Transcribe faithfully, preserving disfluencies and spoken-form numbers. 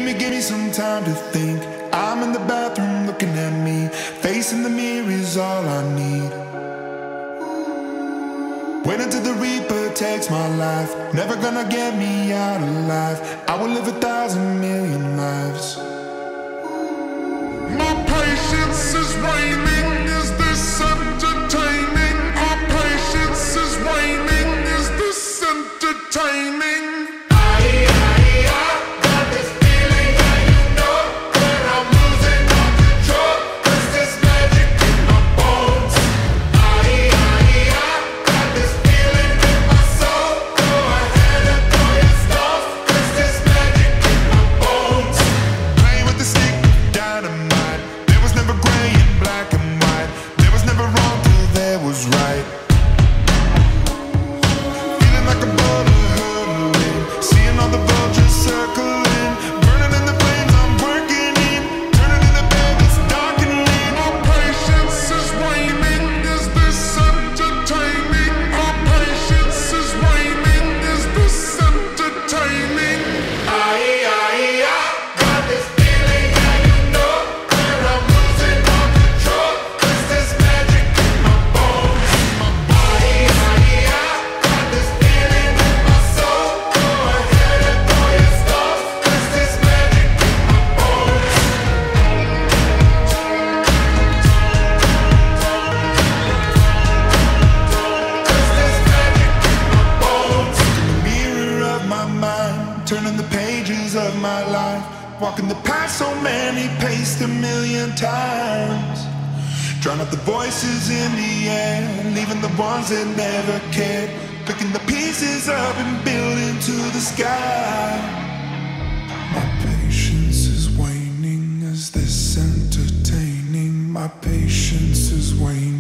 me, give me some time to think. I'm in the bathroom looking at me. Facing the mirror is all I need. Wait until the Reaper takes my life. Never gonna get me out alive. I will live a thousand million lives. My patience is waning. Is this entertaining? My patience is waning. Is this entertaining? Turning the pages of my life, walking the path so many paced a million times. Drown out the voices in the air, leaving the ones that never cared. Picking the pieces up and building to the sky. My patience is waning. Is this entertaining? My patience is waning.